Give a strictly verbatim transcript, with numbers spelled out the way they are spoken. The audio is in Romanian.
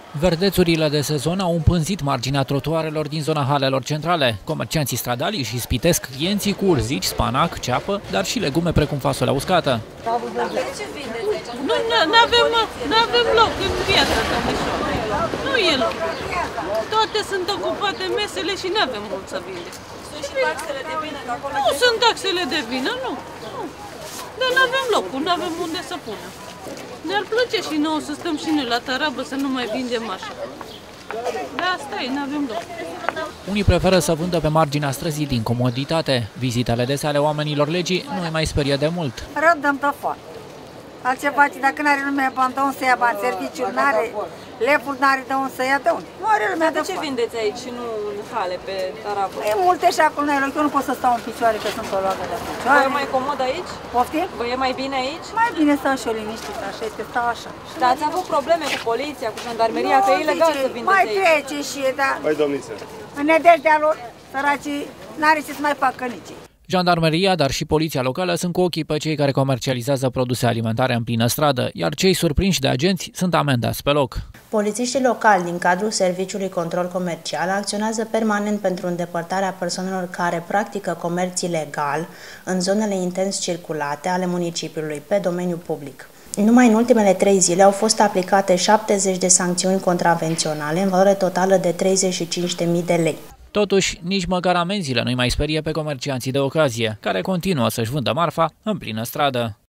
Verdețurile de sezon au împânzit marginea trotuarelor din zona halelor centrale. Comercianții stradali își ispitesc clienții cu urzici, spanac, ceapă, dar și legume precum fasolea uscată. Nu avem, avem loc în viața, domnișoară. Nu e loc. Toate sunt ocupate mesele și nu avem mult să vindem. Sunt și taxele de vină? Nu sunt taxele de vină, nu. nu. Dar nu avem locul, nu avem unde să punem. Ne-ar plăcea și nouă să stăm și noi la tarabă, să nu mai vindem așa. Dar asta e, nu avem loc. Unii preferă să vândă pe marginea străzii din comoditate. Vizitele dese ale oamenilor legii nu îi mai sperie de mult. Răbdăm tot foarte. Altceva, dacă nu are lumea bani, de unde să ia bani? Serviciul nu are, lepul nu are de unde să ia, de unde? Nu are lumea de ce vindeți aici și nu în hale, pe tarabă? E multe și acolo nu e loc, eu nu pot să stau în picioare, că sunt o loagă de picioare. Vă e mai comod aici? Poftim? Vă e mai bine aici? Mai bine stau și eu liniștit, așa este, stau așa. Dar ați avut probleme cu poliția, cu jandarmeria, că e ilegal să vindeți mai aici? Mai trece și e, da. Mai domniță. În nădejdea lor, săracii, n-are ce să mai facă nici. Jandarmeria, dar și poliția locală sunt cu ochii pe cei care comercializează produse alimentare în plină stradă, iar cei surprinși de agenți sunt amendați pe loc. Polițiștii locali din cadrul Serviciului Control Comercial acționează permanent pentru îndepărtarea persoanelor care practică comerț ilegal în zonele intens circulate ale municipiului pe domeniul public. Numai în ultimele trei zile au fost aplicate șaptezeci de sancțiuni contravenționale în valoare totală de treizeci și cinci de mii de lei. Totuși, nici măcar amenziile nu-i mai sperie pe comercianții de ocazie, care continuă să-și vândă marfa în plină stradă.